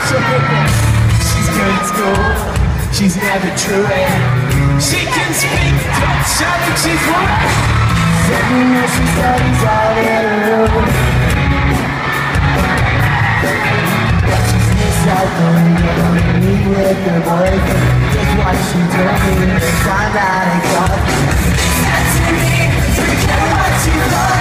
She's good at school, she's never truant. She can speak Dutch, I think she's one. Somewhere she studies all in her room. But she's missed out going meet with her boyfriend. Just what she told me, and find out it's all. Said to me, forget what you love.